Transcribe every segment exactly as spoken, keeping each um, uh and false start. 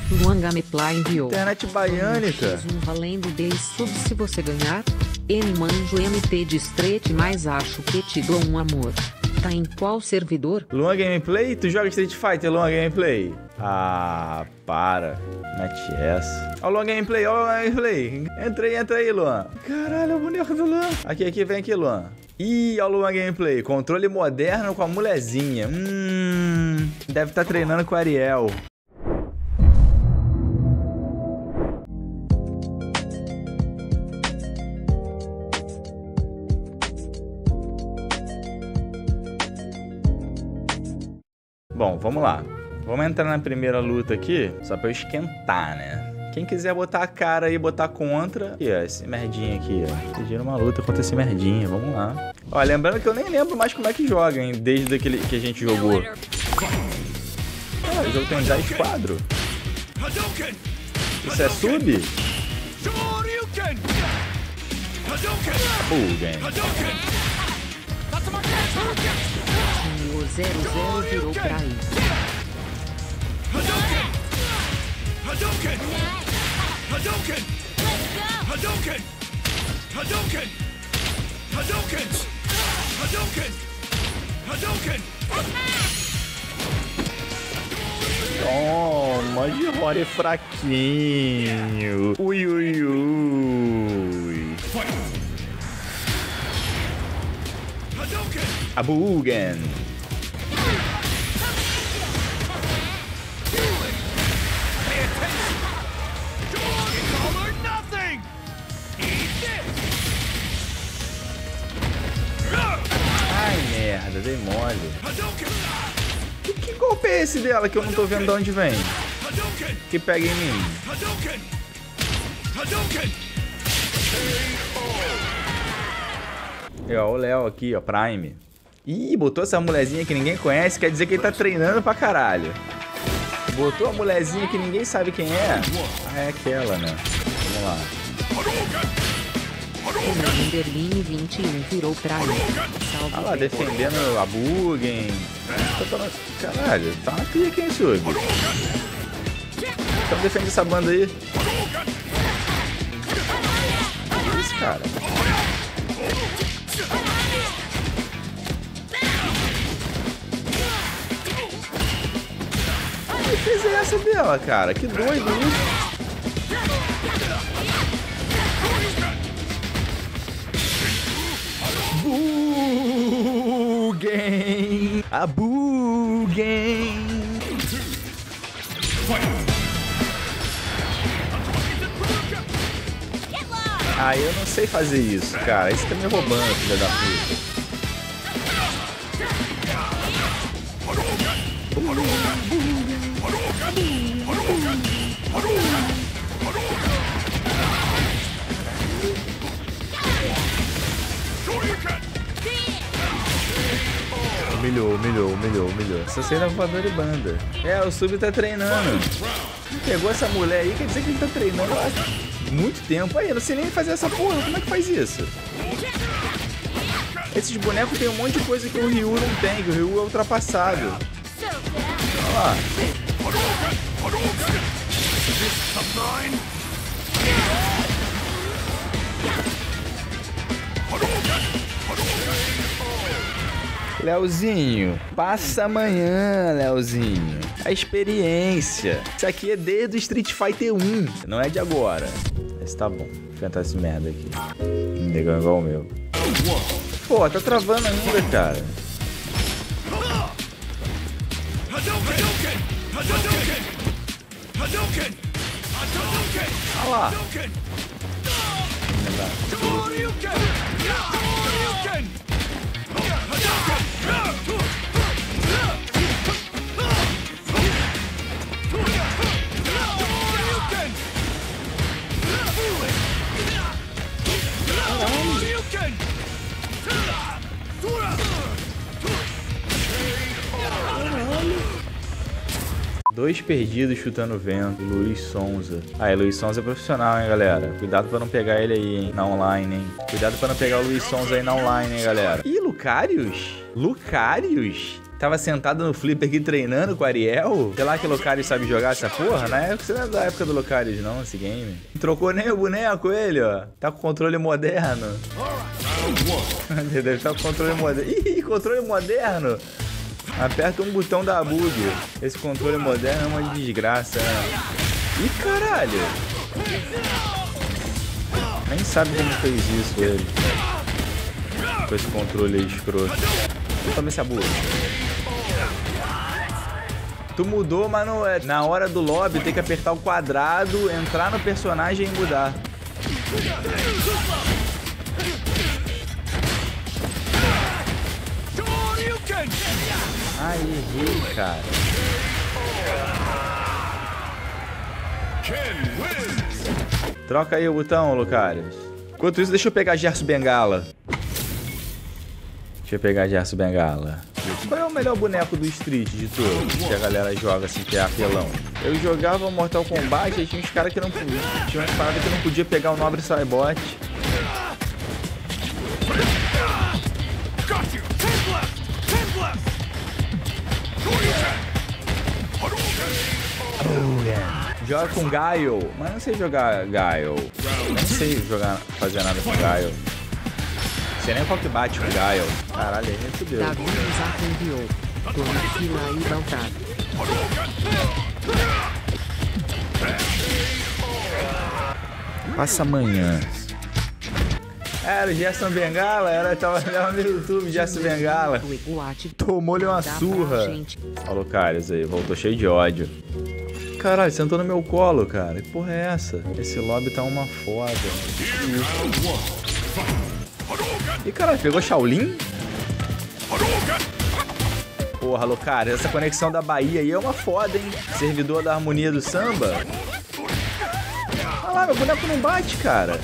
Luan Gameplay enviou. Internet baiânica. Um valendo dez subs se você ganhar. N manjo M T de Street, mas acho que te dou um amor. Tá em qual servidor? Luan Gameplay? Tu joga Street Fighter, Luan Gameplay? Ah, para. Mete essa. Ó o Luan Gameplay, ó o Luan Gameplay. Entra aí, entra aí, Luan. Caralho, é o boneco do Luan. Aqui, aqui, vem aqui, Luan. Ih, ó o Luan Gameplay. Controle moderno com a molezinha. Hum, deve estar treinando com o Ariel. Bom, vamos lá. Vamos entrar na primeira luta aqui, só pra eu esquentar, né? Quem quiser botar a cara aí, botar contra... Aqui, ó, esse merdinha aqui, ó. Pediram uma luta contra esse merdinha, vamos lá. Ó, lembrando que eu nem lembro mais como é que joga, hein? Desde aquele que a gente jogou. Ah, o jogo tem dez quadros. Isso é sub? Bugen. O zero zero virou pra aí. Hadouken! Hadouken! Hadouken! Hadouken! Hadouken! Hadouken! Hadouken! Hadouken! Toma, de Rory fraquinho. Ui, ui, ui. A Bugen. Ai, merda, dei mole. Que, que golpe é esse dela que eu não tô vendo de onde vem? Que pega em mim. E ó, o Léo aqui, ó, Prime. Ih, botou essa mulherzinha que ninguém conhece, quer dizer que ele tá treinando pra caralho. Botou a mulherzinha que ninguém sabe quem é. Ah, é aquela, né? Vamos lá. O Enderline vinte e um virou pra aí. Salve. Ah lá, defendendo a Bugen. Caralho, tá uma pica, hein, Sub? Então defende essa banda aí. Que isso, cara? Que fez essa dela, cara? Que doido isso. Bugen! A Bugen! Ah, eu não sei fazer isso, cara. Isso tá me roubando, filha da puta. Humilhou, humilhou, humilhou, humilhou. Essa cena é voadora de banda. É, o Sub tá treinando. Pegou essa mulher aí, quer dizer que ele tá treinando há muito tempo. Aí, eu não sei nem fazer essa porra. Como é que faz isso? Esses bonecos tem um monte de coisa que o Ryu não tem, que o Ryu é ultrapassado. Olha lá. Leozinho, passa amanhã, Leozinho. A experiência. Isso aqui é desde o Street Fighter um, não é de agora. Mas tá bom, vou enfrentar esse merda aqui. Negão igual o meu. Pô, tá travando ainda, cara. Olha lá. Dois perdidos chutando vento. Luiz Sonza. Ah, Luiz Sonza é profissional, hein, galera. Cuidado pra não pegar ele aí, hein, na online, hein. Cuidado pra não pegar o Luiz Sonza aí na online, hein, galera. Ih, Lucarius? Lucarius? Tava sentado no flipper aqui treinando com o Ariel. Sei lá que Lucario sabe jogar essa porra. Na época, você não é da época do Lucario não, esse game. Não trocou nem o boneco ele, ó. Tá com controle moderno. Deve estar com controle moderno. Ih, controle moderno. Aperta um botão da bug. Esse controle moderno é uma desgraça, né? Ih, caralho. Nem sabe como fez isso ele. Com esse controle aí escroto. Toma esse abuso. Tu mudou, mas não é. Na hora do lobby tem que apertar o quadrado, entrar no personagem e mudar. Ai, errei, cara. Troca aí o botão, Lucario. Enquanto isso, deixa eu pegar Gerson Bengala. Deixa eu pegar Gerson Bengala. Qual é o melhor boneco do Street de todos que a galera joga assim, que é apelão? Eu jogava Mortal Kombat e tinha uns caras que não podiam. Tinha umas paradas que não podia pegar o Nobre Saibot. Joga com Gaio, mas não sei jogar Gaio. Não sei jogar, fazer nada com Gaio. Não sei nem qual que bate com Gaio. Caralho, aí me fudeu. Davi Isaac enviou. Tô na fila aí, Baltar. Passa amanhã. Era o Gerson Bengala, era, tava no YouTube, Gerson Bengala. Tomou-lhe uma surra. Olha o Lucario aí, voltou cheio de ódio. Caralho, sentou no meu colo, cara. Que porra é essa? Esse lobby tá uma foda. Ih, caralho, pegou Shaolin? Porra, Lucario, essa conexão da Bahia aí é uma foda, hein? Servidor da harmonia do samba. Olha lá, meu boneco não bate, cara.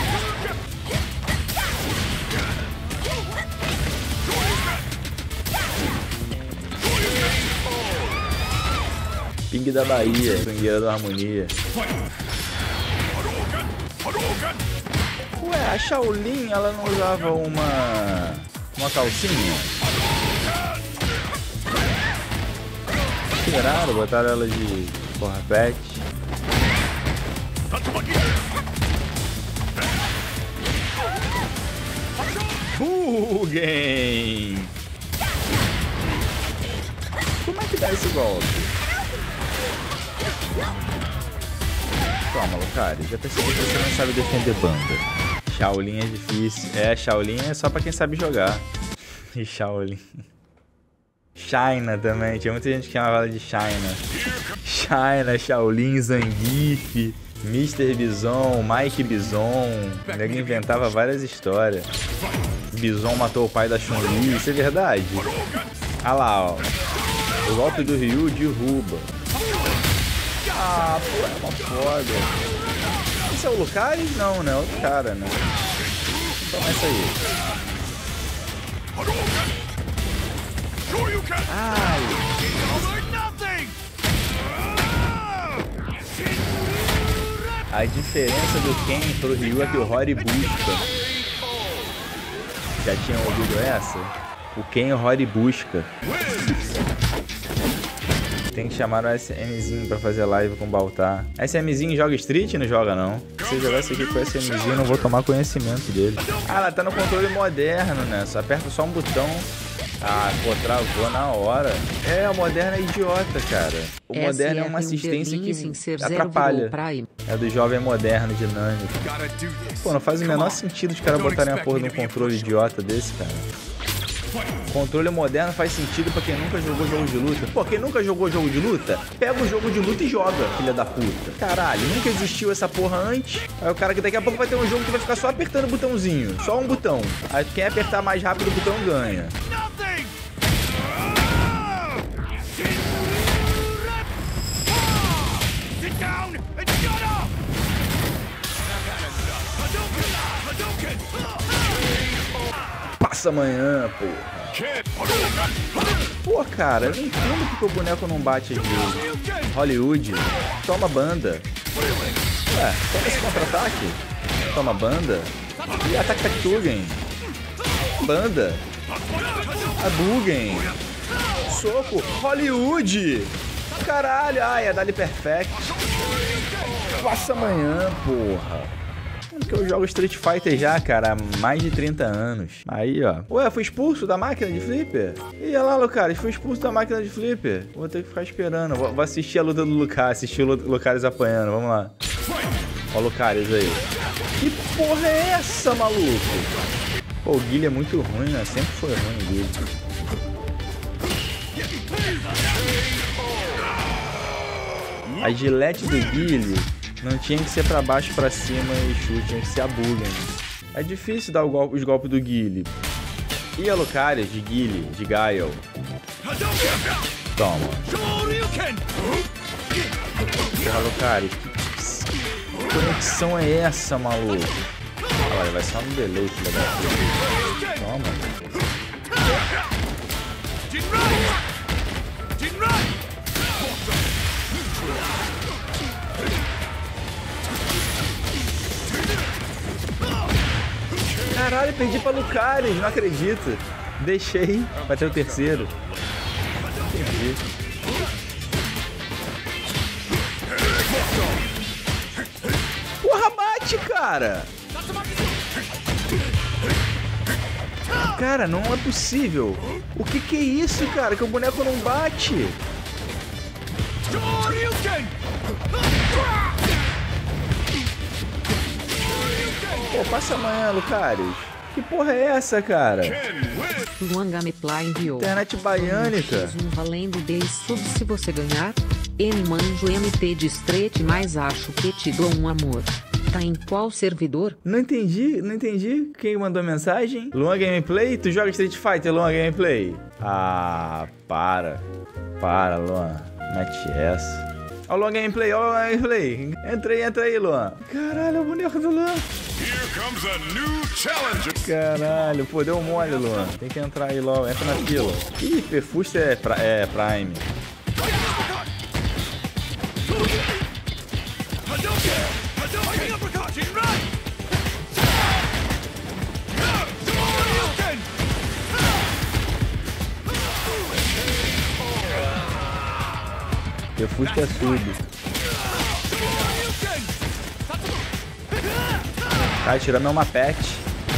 Ping da Bahia, pingueira da harmonia. Ué, a Shaolin, ela não usava uma... uma calcinha? Tiraram, botaram ela de porra pet. Bugem! Como é que dá esse golpe? Toma, Lucario, já percebi que você não sabe defender banda. Shaolin é difícil. É, Shaolin é só pra quem sabe jogar. E Shaolin. China também, tinha muita gente que chamava ela de China. China, Shaolin, Zangief, mister Bison, Mike Bison. Ele inventava várias histórias. Bison matou o pai da Chun-Li, isso é verdade? Ah lá, ó. O golpe do Ryu derruba. Ah, pô, é uma foda. Esse é o Lucario? Não, né? Outro cara, né? Toma essa aí. Ai. A diferença do Ken pro Ryu é que o Rory busca. Já tinham ouvido essa? O Ken e o Rory busca. Tem que chamar o SMzinho pra fazer live com o Baltar. SMzinho joga Street? Não joga, não. Se eu jogar isso aqui com o SMzinho, eu não vou tomar conhecimento dele. Ah, ela tá no controle moderno, né? Só aperta só um botão. Ah, pô, travou na hora. É, o moderno é idiota, cara. O moderno é uma assistência que atrapalha. É do jovem moderno, dinâmico. Pô, não faz o menor sentido os caras botarem a porra de um controle idiota desse, cara. Controle moderno faz sentido pra quem nunca jogou jogo de luta. Pô, quem nunca jogou jogo de luta, pega o jogo de luta e joga, filha da puta. Caralho, nunca existiu essa porra antes. Aí o cara que daqui a pouco vai ter um jogo que vai ficar só apertando o botãozinho. Só um botão. Aí quem apertar mais rápido o botão ganha. Passa amanhã, porra. Pô, cara, eu não entendo porque o boneco não bate às vezes. Hollywood, toma banda. Ué, toma esse contra-ataque. Toma banda. E ataque Taktugen. Banda. A Bugen. soco. Hollywood. Caralho. Ai, é Dali Perfect. Passa amanhã, porra. Que eu jogo Street Fighter já, cara, há mais de trinta anos. Aí, ó. Ué, fui expulso da máquina de flipper? Ih, olha lá, Lucaris, fui expulso da máquina de flipper. Vou ter que ficar esperando. Vou, vou assistir a luta do Lucaris, assistir o Lucaris apanhando. Vamos lá. Ó o Lucaris aí. Que porra é essa, maluco? Pô, o Guile é muito ruim, né? Sempre foi ruim o Guile. A gilete do Guile não tinha que ser pra baixo, pra cima e chute, tinha que ser a Buggen. É difícil dar o golpe, os golpes do Guile. E a Lucaris de Guile, de Guile. Toma. Porra, Lucaris, que conexão é essa, maluco? Olha, vai só no delay, filho da puta. Toma. Caralho, perdi pra Lucaris, não acredito. Deixei, vai ter o terceiro. Perdi. Porra, bate, cara! Cara, não é possível. O que que é isso, cara? Que o boneco não bate. Pô, passa amanhã, Lucaris. Que porra é essa, cara? Luan Gameplay enviou. Internet baiânica. Um valendo dez sub se você ganhar. N manjo M T de Street, mas acho que te dou um amor. Tá em qual servidor? Não entendi, não entendi. Quem mandou a mensagem? Luan Gameplay? Tu joga Street Fighter, Luan Gameplay? Ah, para. Para, Luan. Mete essa. Ó o Luan Gameplay, ó o Luan Gameplay. Entra aí, entra aí, Luan. Caralho, é o boneco do Luan. Here comes a new challenger. Caralho, pô, deu mole, Luan. Tem que entrar aí logo, entra na fila. Ih, Perfusta é, pra, é Prime. Perfusta é sub. Vai tirar meu mapete.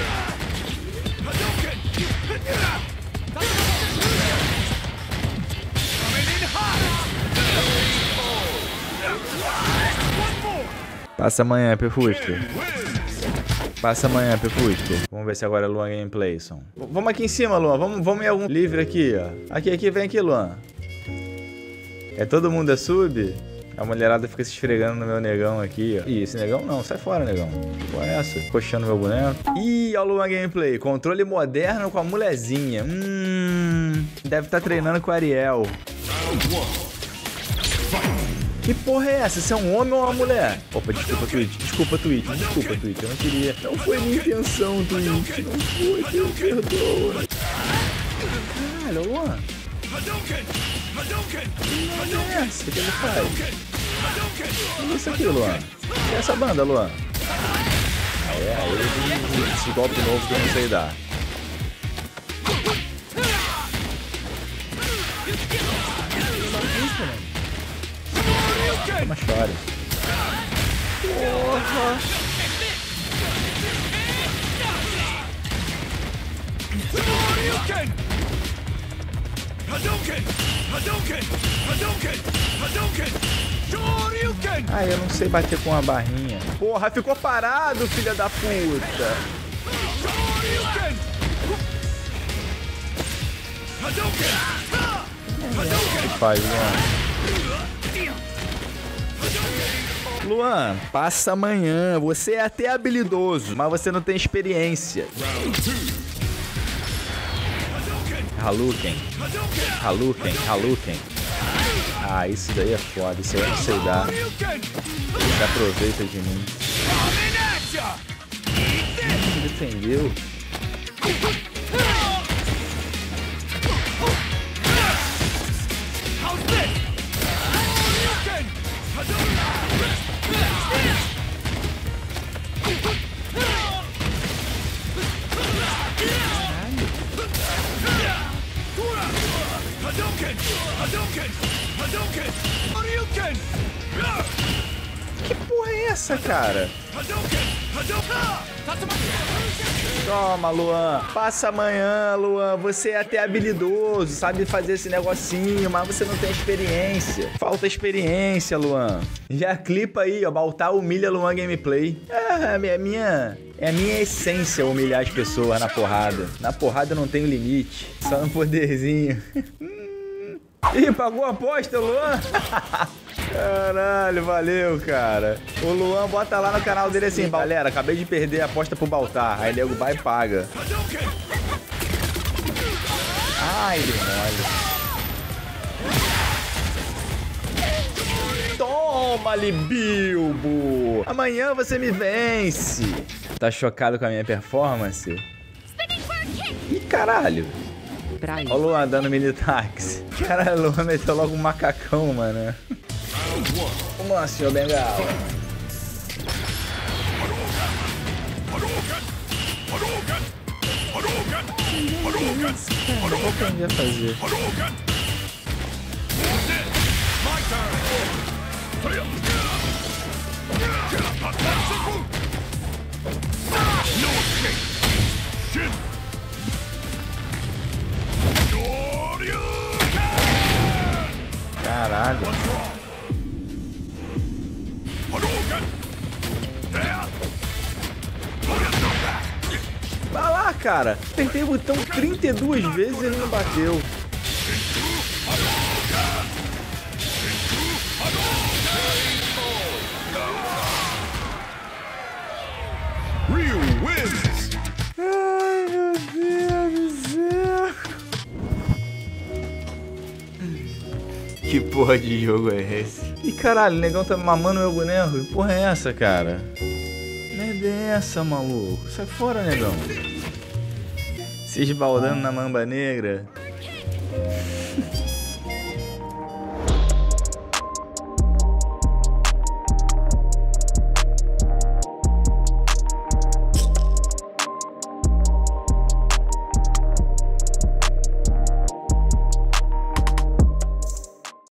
Passa amanhã, Perfusta. Passa amanhã, Perfusta. Vamos ver se agora é Luan Gameplay, som. Vamos aqui em cima, Luan. Vamos, vamos em algum livre aqui, ó. Aqui, aqui, vem aqui, Luan. É todo mundo é sub? A mulherada fica se esfregando no meu negão aqui, ó. Ih, esse negão não, sai fora, negão. Qual é essa? Coxando meu boneco. Ih, olha o Luan Gameplay. Controle moderno com a mulherzinha. Hum. Deve estar treinando com a Ariel. Que porra é essa? Você é um homem ou uma mulher? Opa, desculpa, Twitch. Desculpa, Twitch. Desculpa, Twitch. Eu não queria. Não foi minha intenção, Twitch. Não foi, Deus perdoa. Caralho, Luan. Que é essa que ele faz? Que isso aqui, Luan? Que é essa banda, Luan? É, aí esse golpe novo que eu não sei dar. Toma, chore. Porra! Ah, eu não sei bater com a barrinha. Porra, ficou parado, filha da puta. O que faz, Luan? Luan, passa amanhã. Você é até habilidoso, mas você não tem experiência. Hadouken, Hadouken, Hadouken. Ah, isso daí é foda, isso aí eu não sei dar. Você aproveita de mim. Hum, defendeu. essa, cara? Toma, Luan. Passa amanhã, Luan. Você é até habilidoso, sabe fazer esse negocinho, mas você não tem experiência. Falta experiência, Luan. Já clipa aí, ó. Baltar humilha Luan Gameplay. É, é minha... É a minha essência humilhar as pessoas na porrada. Na porrada eu não tenho limite. Só no poderzinho. Ih, pagou a aposta, Luan? Caralho, valeu, cara. O Luan bota lá no canal dele assim, galera, acabei de perder a aposta pro Baltar. Aí nego vai e paga. Ai, ele mole. Toma-lhe, Bilbo. Amanhã você me vence. Tá chocado com a minha performance? Ih, caralho. Ó o Luan dando mini táxi. Caralho, o Luan meteu logo um macacão, mano. Vamos lá, senhor Bengala. Eu vou aprender a fazer. Caralho. Vai lá, cara. Apertei o botão trinta e duas vezes e ele não bateu. Ryu wins. Ai, meu Deus do céu. Que porra de jogo é esse? Ih, caralho, o negão tá mamando meu boneco. Que porra é essa, cara? Merda é essa, maluco? Sai fora, negão. Se esbaldando na mamba negra.